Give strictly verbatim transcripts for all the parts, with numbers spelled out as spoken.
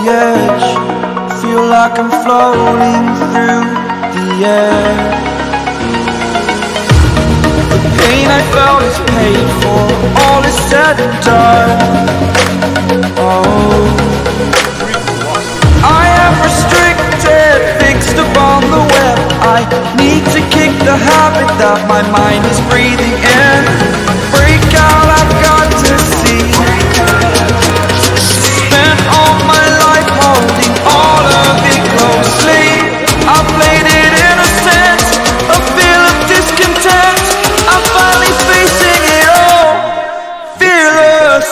edge, feel like I'm floating through the air. The pain I felt is paid for, all is said and done. Oh, I am restricted, fixed upon the web. I need to kick the habit that my mind is breathing in. Break out, I've got to see. Spent all my life holding all of it closely. I played it innocent, a feel of discontent. I'm finally facing it all, fearless.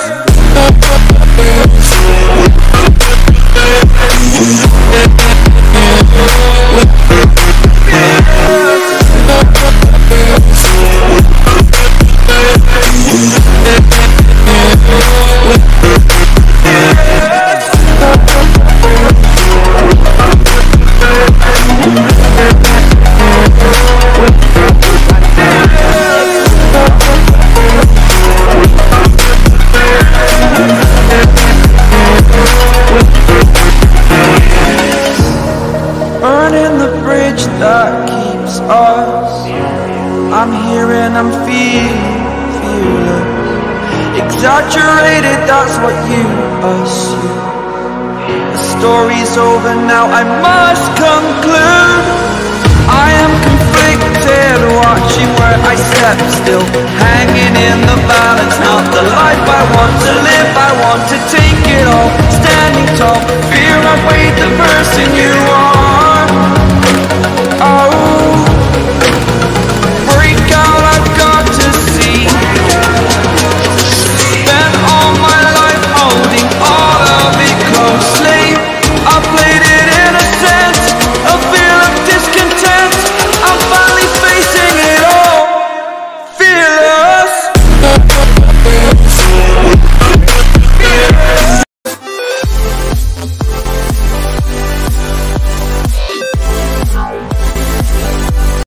Burning the bridge that keeps us. I'm here and I'm feeling, feeling exaggerated, that's what you assume. The story's over now, I must conclude. I am conflicted, watching where I step still, hanging in the balance. Not the life I want to live, I want to take it all. Standing tall, fear I've weighed the person you